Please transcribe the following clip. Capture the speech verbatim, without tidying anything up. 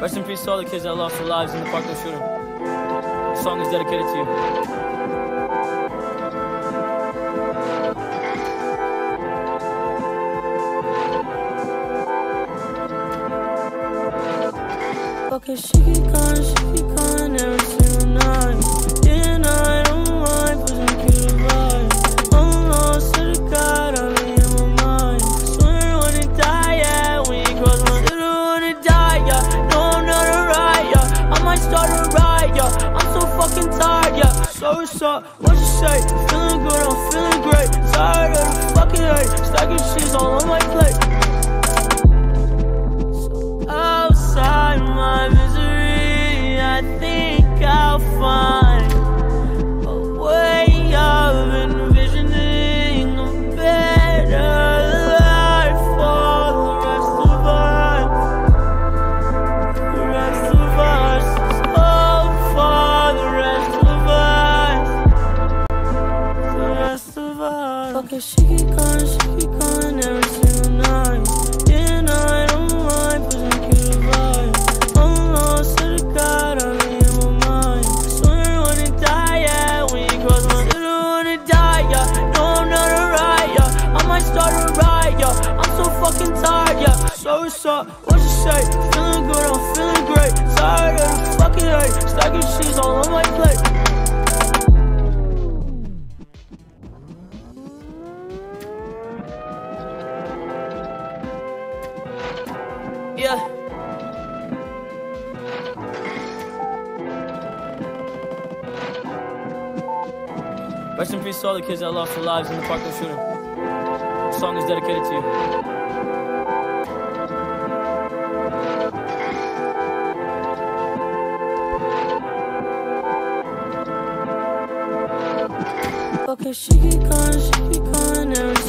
Rest in peace to all the kids that lost their lives in the Parkland shooting. This song is dedicated to you. Okay, she keep calling, she keep calling every single night. And I don't mind, pushing through the vibe. I'm lost to the God, I'm in my mind. Swear I wanna die, yeah, when you cross my line. I wanna die, yeah, no I'm not alright, yeah. I might start a riot, yeah, I'm so fucking tired, yeah. So what's up, what you say? Feeling good, I'm feeling great. Tired of the fucking hate, stacking shit all on my plate. Outside my misery, I think I'll find a way of envisioning a better life for the rest of us. The rest of us, oh, for the rest of us. The rest of us. Okay, she keep calling, she keep calling every single night. And I don't mind pushing through the vibe. I'm lost to the God, I'm in my mind. Swear I wanna die, yeah, when you cross my line. I wanna die, yeah, no I'm not alright, yeah. I might start a riot, yeah, I'm so fucking tired, yeah. So what's up, what you say? Feeling good, I'm feeling great. Tired of the fucking hate, stacking shit all on my plate. Yeah. Rest in peace to all the kids that lost their lives in the Parkland shooting. This song is dedicated to you. Okay, she keep calling, she keep calling every